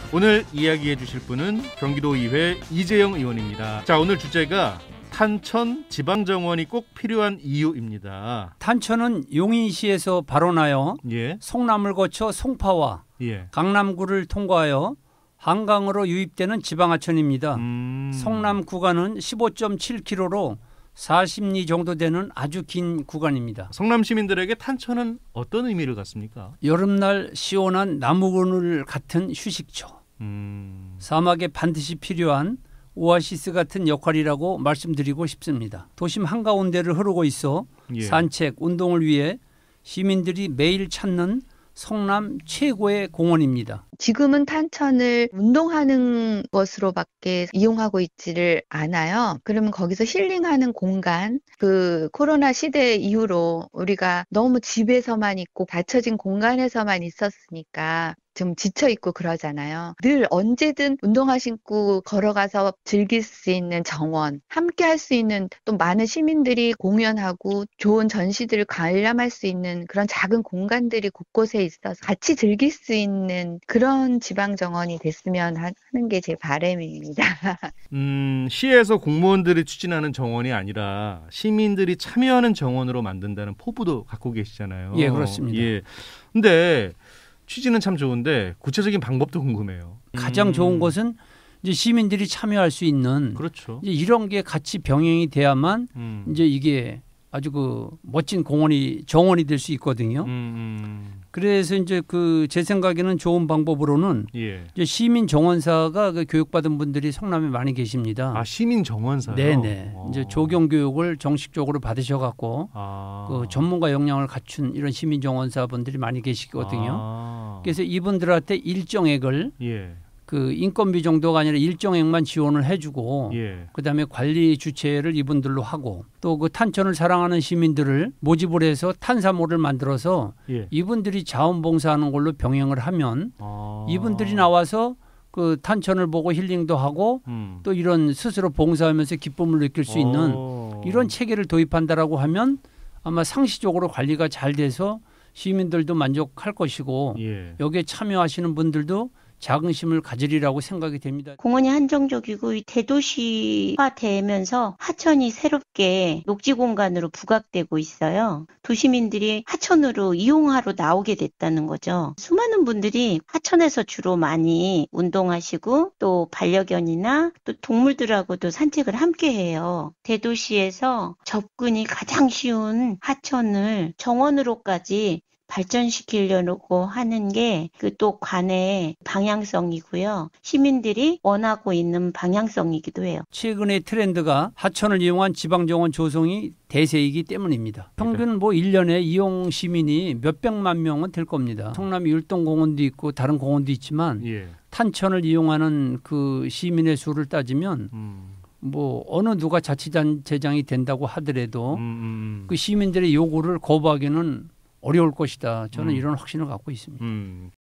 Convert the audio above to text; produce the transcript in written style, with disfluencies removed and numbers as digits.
오늘 이야기해 주실 분은 경기도의회 이재영 의원입니다. 자, 오늘 주제가 탄천 지방정원이 꼭 필요한 이유입니다. 탄천은 용인시에서 발원하여 송남을 거쳐 송파와 강남구를 통과하여 한강으로 유입되는 지방하천입니다. 송남 구간은 15.7km로 40리 정도 되는 아주 긴 구간입니다. 성남 시민들에게 탄천은 어떤 의미를 갖습니까? 여름날 시원한 나무그늘 같은 휴식처. 사막에 반드시 필요한 오아시스 같은 역할이라고 말씀드리고 싶습니다. 도심 한가운데를 흐르고 있어 산책, 운동을 위해 시민들이 매일 찾는 성남 최고의 공원입니다. 지금은 탄천을 운동하는 것으로밖에 이용하고 있지를 않아요. 그러면 거기서 힐링하는 공간, 그 코로나 시대 이후로 우리가 너무 집에서만 있고 닫혀진 공간에서만 있었으니까 좀 지쳐있고 그러잖아요. 늘 언제든 운동화 신고 걸어가서 즐길 수 있는 정원, 함께 할 수 있는 또 많은 시민들이 공연하고 좋은 전시들을 관람할 수 있는 그런 작은 공간들이 곳곳에 있어서 같이 즐길 수 있는 그런 지방정원이 됐으면 하는 게 제 바람입니다. 시에서 공무원들이 추진하는 정원이 아니라 시민들이 참여하는 정원으로 만든다는 포부도 갖고 계시잖아요. 예, 그렇습니다. 근데 취지는 참 좋은데 구체적인 방법도 궁금해요. 가장 좋은 것은 이제 시민들이 참여할 수 있는 그렇죠. 이제 이런 게 같이 병행이 돼야만 이제 이게 아주 그 멋진 정원이 될 수 있거든요. 그래서 이제 제 생각에는 좋은 방법으로는 이제 시민 정원사가 그 교육받은 분들이 성남에 많이 계십니다. 아, 시민 정원사요? 네네. 이제 조경 교육을 정식적으로 받으셔갖고 그 전문가 역량을 갖춘 이런 시민 정원사 분들이 많이 계시거든요. 그래서 이분들한테 일정액을 그 인건비 정도가 아니라 일정액만 지원을 해주고 그다음에 관리 주체를 이분들로 하고 또 그 탄천을 사랑하는 시민들을 모집을 해서 탄사모를 만들어서 이분들이 자원봉사하는 걸로 병행을 하면 이분들이 나와서 그 탄천을 보고 힐링도 하고 또 이런 스스로 봉사하면서 기쁨을 느낄 수 있는 이런 체계를 도입한다라고 하면 아마 상시적으로 관리가 잘 돼서 시민들도 만족할 것이고 여기에 참여하시는 분들도 자긍심을 가지리라고 생각이 됩니다. 공원이 한정적이고 대도시화 되면서 하천이 새롭게 녹지 공간으로 부각되고 있어요. 도시민들이 하천으로 이용하러 나오게 됐다는 거죠. 수많은 분들이 하천에서 주로 많이 운동하시고 또 반려견이나 또 동물들하고도 산책을 함께 해요. 대도시에서 접근이 가장 쉬운 하천을 정원으로까지 발전시키려고 하는 게 그 또 관의 방향성이고요. 시민들이 원하고 있는 방향성이기도 해요. 최근의 트렌드가 하천을 이용한 지방정원 조성이 대세이기 때문입니다. 평균 1년에 이용 시민이 몇백만 명은 될 겁니다. 성남 율동공원도 있고 다른 공원도 있지만 탄천을 이용하는 그 시민의 수를 따지면 어느 누가 자치단체장이 된다고 하더라도 그 시민들의 요구를 거부하기는 어려울 것이다. 저는 이런 확신을 갖고 있습니다.